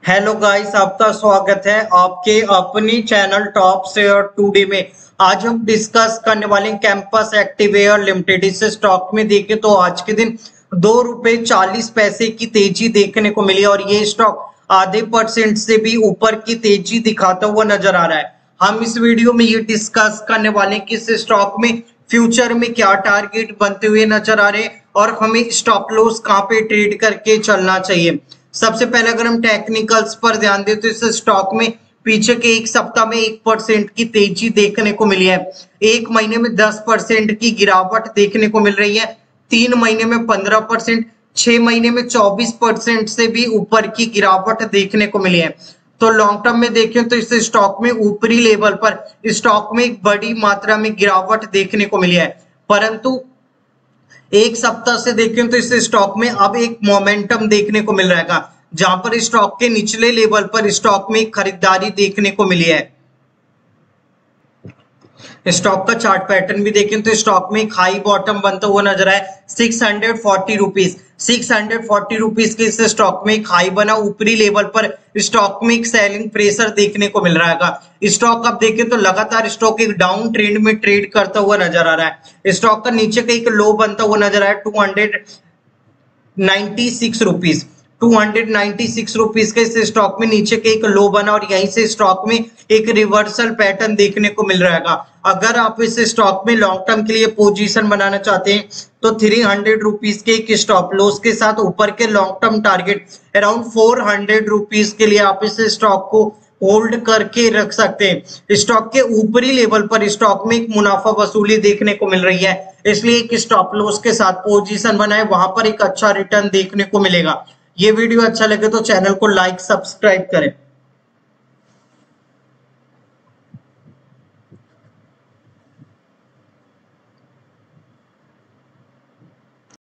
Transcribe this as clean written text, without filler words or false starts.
Hello guys, आपका स्वागत है आपके अपनी चैनल टॉप शेयर टुडे में। आज हम डिस्कस करने वाले कैंपस एक्टिवेयर लिमिटेड। इस स्टॉक में देखें तो आज के दिन ₹2.40 की तेजी देखने को मिली और ये स्टॉक आधे % से भी ऊपर की तेजी दिखाता हुआ नजर आ रहा है। हम इस वीडियो में ये डिस्कस करने वाले कि इस स्टॉक में फ्यूचर में क्या टारगेट बनते हुए नजर आ रहे हैं और हमें स्टॉप लॉस कहाँ पे ट्रेड करके चलना चाहिए। सबसे पहले अगर हम टेक्निकल्स पर ध्यान दें तो इस स्टॉक में पीछे के एक सप्ताह में 1% की तेजी देखने को मिली है। एक महीने में 10% की गिरावट देखने को मिल रही है। 3 महीने में 15%, 6 महीने में 24% से भी ऊपर की गिरावट देखने को मिली है। तो लॉन्ग टर्म में देखें तो इस स्टॉक में ऊपरी लेवल पर स्टॉक में एक बड़ी मात्रा में गिरावट देखने को मिली है, परंतु एक सप्ताह से देखें तो इस स्टॉक में अब एक मोमेंटम देखने को मिल रहेगा, जहां पर स्टॉक के निचले लेवल पर स्टॉक में खरीदारी देखने को मिली है। स्टॉक का चार्ट पैटर्न भी देखें तो स्टॉक में एक हाई बॉटम बनता हुआ नजर आए 640 रुपीज। 640 रुपीज के इस स्टॉक में एक हाई बना। ऊपरी लेवल पर स्टॉक में एक सेलिंग प्रेशर देखने को मिल रहा है। स्टॉक अब देखें तो लगातार स्टॉक एक डाउन ट्रेंड में ट्रेड करता हुआ नजर आ रहा है। स्टॉक का नीचे का एक लो बनता हुआ नजर आया 296 रुपीज। 296 रुपीज के इस स्टॉक में नीचे के एक लो बना और यहीं से स्टॉक में एक रिवर्सल पैटर्न देखने को मिल रहा है। अगर आप इस स्टॉक में लॉन्ग टर्म के लिए पोजीशन बनाना चाहते हैं तो 300 रुपीज के एक स्टॉप लॉस के साथ ऊपर के long term target around 400 rupees के लिए आप इस स्टॉक को होल्ड करके रख सकते हैं। स्टॉक के ऊपरी लेवल पर स्टॉक में एक मुनाफा वसूली देखने को मिल रही है, इसलिए एक स्टॉप लॉस के साथ पोजीशन बनाए, वहां पर एक अच्छा रिटर्न देखने को मिलेगा। ये वीडियो अच्छा लगे तो चैनल को लाइक सब्सक्राइब करें।